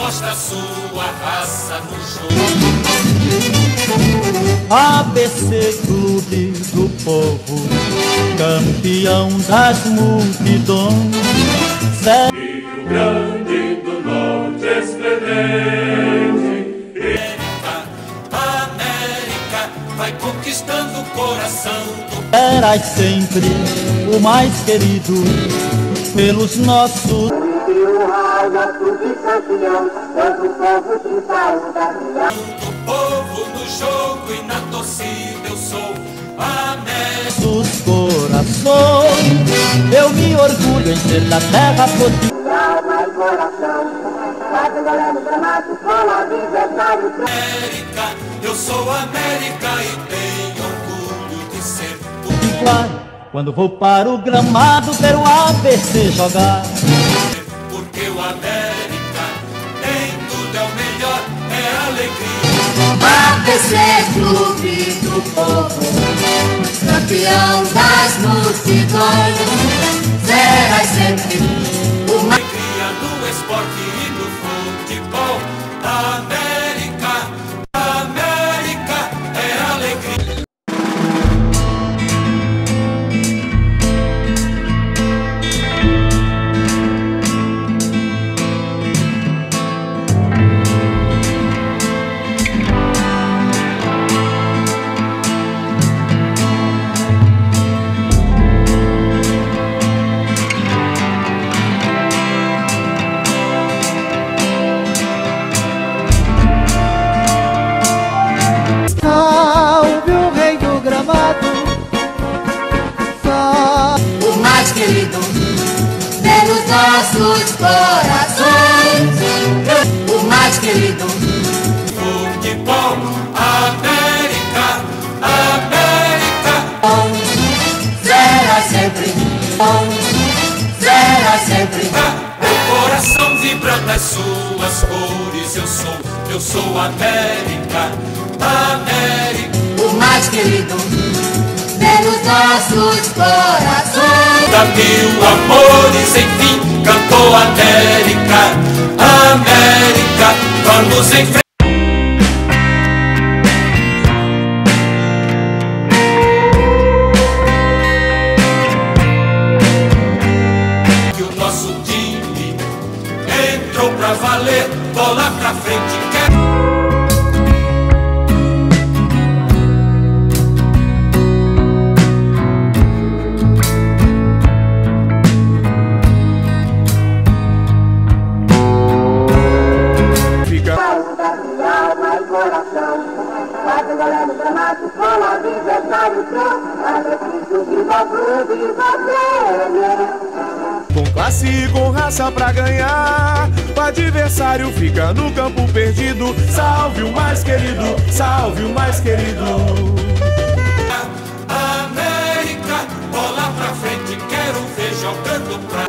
mostra sua raça no jogo. ABC Clube do Povo, campeão das multidões. Rio Grande do Norte esplendente. América vai conquistando o coração do... Serás sempre o mais querido pelos nossos. Do povo no jogo e na torcida eu sou América. Dos corações, eu me orgulho em ser da terra potente. América, eu sou América e tenho orgulho de ser Igual, quando vou para o gramado ver o ABC jogar. porque o América em tudo é o melhor, é alegria. ABC Clube do Povo, campeão das multidões, serás sempre uma Alegria no esporte e no futebol. América, América é alegria. Salve o rei do gramado, salve o mais querido pelos nossos corações, o mais querido. Futebol, América, América. Será sempre bom, será sempre Meu coração vibra nas suas cores. Eu sou América, América. o mais querido pelos nossos corações. Da mil amores, enfim, cantou América, América. Vamos em frente. Que o nosso time entrou pra valer, bola pra frente. Com classe e com raça pra ganhar, o adversário fica no campo perdido. Salve o mais querido, salve o mais querido. América, bola pra frente, quero ver jogando pra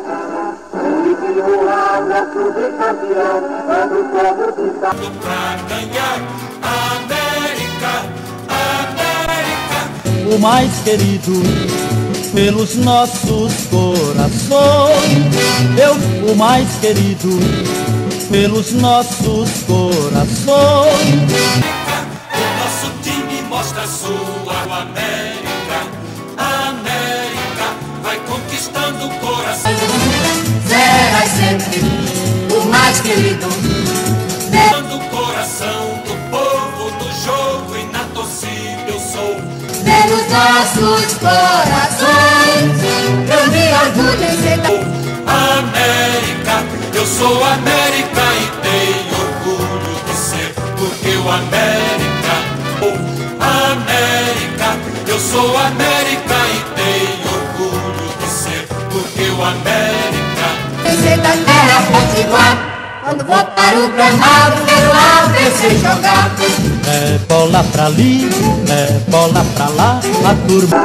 ganhar. América, América. o mais querido pelos nossos corações. O mais querido pelos nossos corações. O nosso time mostra sua América, América vai conquistando o coração. Serás sempre o mais querido O coração do povo no jogo e na torcida eu sou pelos nossos corações. Grande orgulho em ser da América, eu sou América e tenho orgulho de ser, porque o América, América, eu sou América e tenho orgulho de ser, porque o América. ser da terra potiguar. Quando vou para o gramado, quero ABC jogar. É bola pra ali, é bola pra lá, a turma.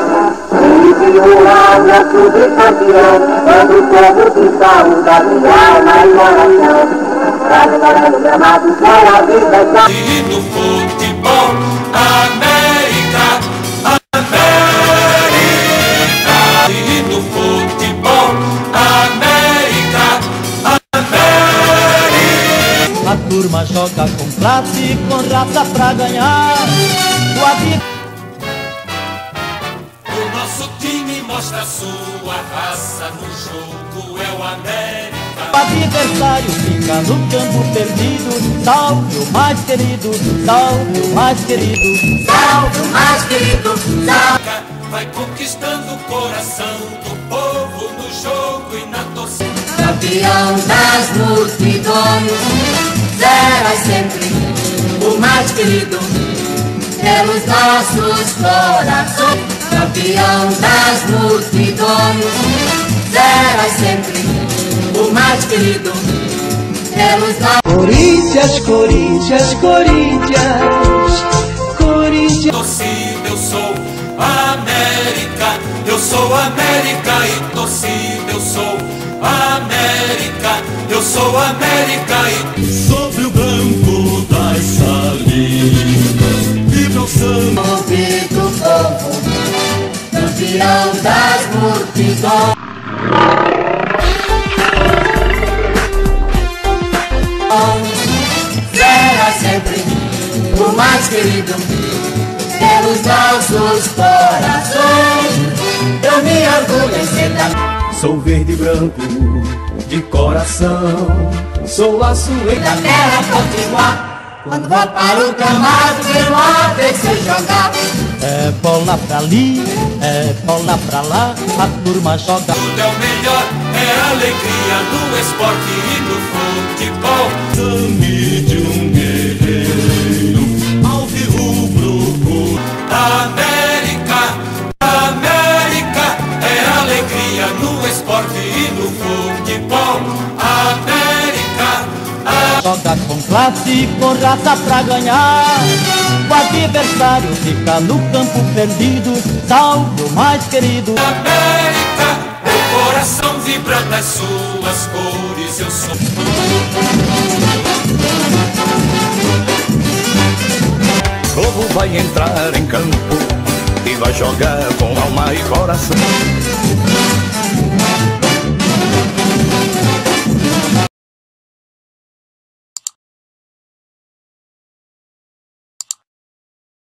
E no futebol, América, América. E no futebol, América, América. joga com classe e com raça pra ganhar. O nosso time mostra sua raça no jogo, é o América. O adversário fica no campo perdido. Salve o mais querido, salve o mais querido, Salve o mais querido, salve. Vai conquistando o coração do povo no jogo e na torcida. Campeão das multidões, será sempre o mais querido pelos nossos corações. Campeão das multidões, será sempre o mais querido pelos nossos. Corinthians, Corinthians, Corinthians, Corinthians. Torcida, eu sou América, eu sou América e torcida, eu sou América, eu sou América e Sobre o branco das salinas vibra o samba. Ouve do povo, campeão das multidões. Será sempre o mais querido pelos nossos corações. Eu me orgulho em ser da Sou verde e branco de coração, sou a sua da terra potiguar. Quando vou para o gramado, ver o ABC jogar. É bola pra ali, é bola pra lá, a turma joga. tudo é o melhor, é a alegria do esporte e do futebol. sangue de um guerreiro, alvirrubro. América, América, é a alegria no esporte e no futebol. América, Joga com classe e com raça pra ganhar. O adversário fica no campo perdido. Salve o mais querido. América, meu coração vibra nas suas cores, eu sou. Globo vai entrar em campo e vai jogar com alma e coração.